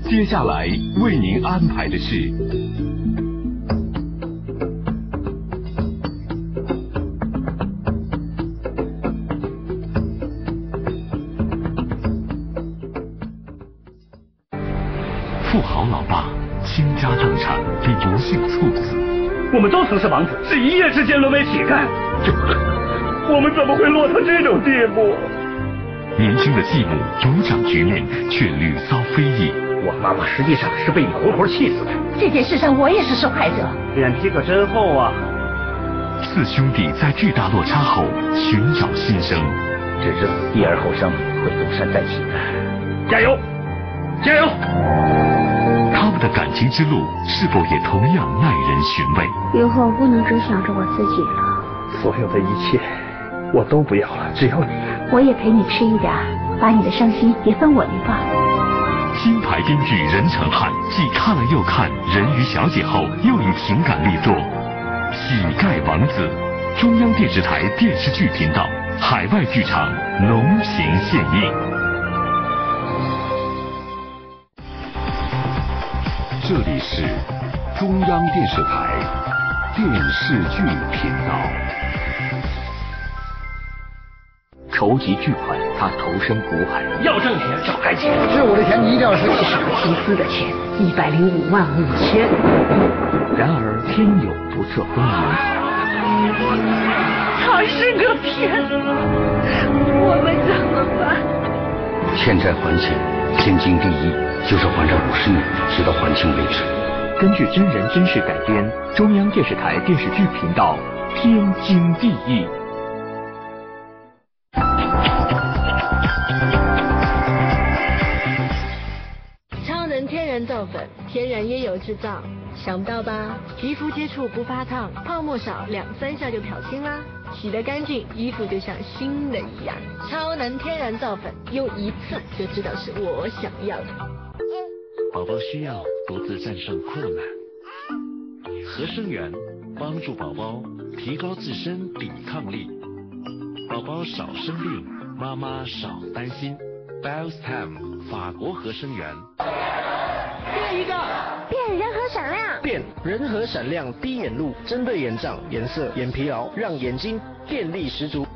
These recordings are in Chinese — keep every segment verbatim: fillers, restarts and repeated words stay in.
接下来为您安排的是富豪老爸倾家荡产并不幸猝死。 我们都曾是王子，是一夜之间沦为乞丐，怎么可能？我们怎么会落到这种地步？ 年轻的继母主掌局面，却屡遭非议。 我妈妈实际上是被你活活气死的。 这件事上我也是受害者。 脸皮可真厚啊！ 四兄弟在巨大落差后寻找新生， 只知一儿后生会东山再起的。加油，加油！ 他们的感情之路是否也同样耐人寻味？ 以后不能只想着我自己了。 所有的一切我都不要了，只要你。 我也陪你吃一点，把你的伤心也分我一半。 金牌编剧任成汉继看了又看《人鱼小姐》后，又以情感力作《乞丐王子》。中央电视台电视剧频道海外剧场浓情献映。这里是中央电视台电视剧频道。 筹集巨款，他投身股海，要挣钱找该钱。 是我的钱，你一定要收。 是我公司的钱，一百零五万五千。 然而天有不测风云， 他是个骗子，我们怎么办？ 欠债还钱，天经地义，就是还上五十年，直到还清为止。 根据真人真事改编，中央电视台电视剧频道《天经地义》。 超能天然皂粉，天然椰油制造，想不到吧？皮肤接触不发烫，泡沫少，两三下就漂清啦，洗得干净，衣服就像新的一样。超能天然皂粉，用一次就知道是我想要的。 宝宝需要独自战胜困难，合生元帮助宝宝提高自身抵抗力，宝宝少生病，妈妈少担心。Biostem 法国合生元。 变一个， 变人和闪亮， 变人和闪亮滴眼露，针对眼胀、颜色、眼疲劳，让眼睛电力十足。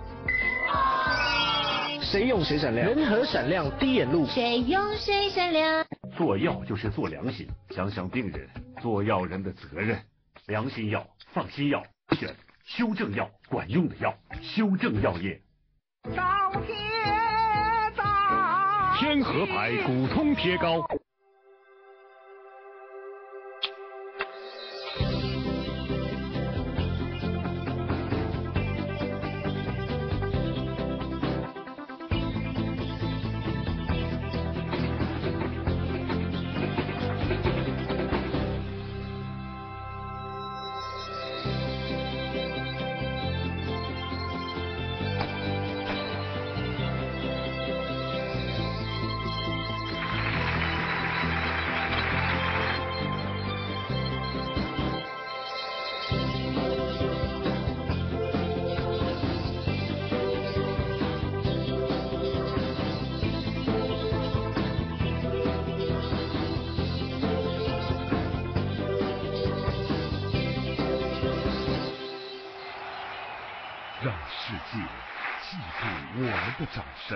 谁用谁闪亮，人和闪亮滴眼露， 谁用谁闪亮。 做药就是做良心，想想病人，做药人的责任。良心药、放心药，选修正药，管用的药，修正药业。 高铁道， 天河牌骨通贴膏。让世界记住我们的掌声。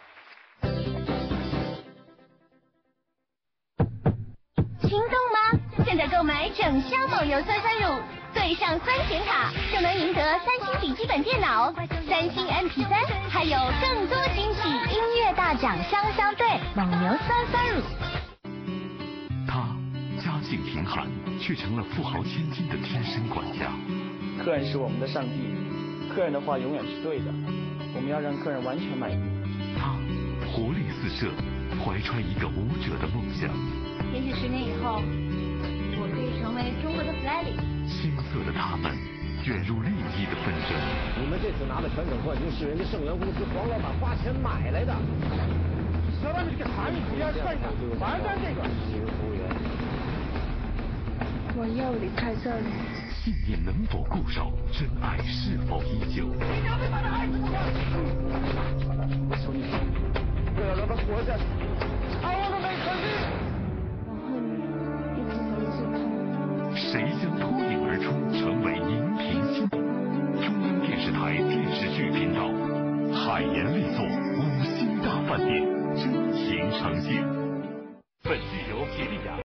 心动吗？现在购买整箱蒙牛酸酸乳，对上酸甜卡，就能赢得三星笔记本电脑、三星 M P 三，还有更多惊喜！音乐大奖双双对，蒙牛酸酸乳。 他家境贫寒，却成了富豪千金的贴身管家。 客人是我们的上帝。客人的话永远是对的，我们要让客人完全满意。 他活力四射，怀揣一个舞者的梦想。 也许十年以后，我可以成为中国的弗莱里。 青涩的他们卷入利益的纷争。 你们这次拿的全省冠军是人家盛源公司黄老板花钱买来的。小老板，你这个茶艺不要算上，反正这个。 我又离开这里。 信念能否固守？真爱是否依旧？ 我求你，为了让他活下去，I wanna make her live。 谁将脱颖而出，成为荧屏星？中央电视台电视剧频道，海盐力作五星大饭店真情呈现。本剧由吉利亚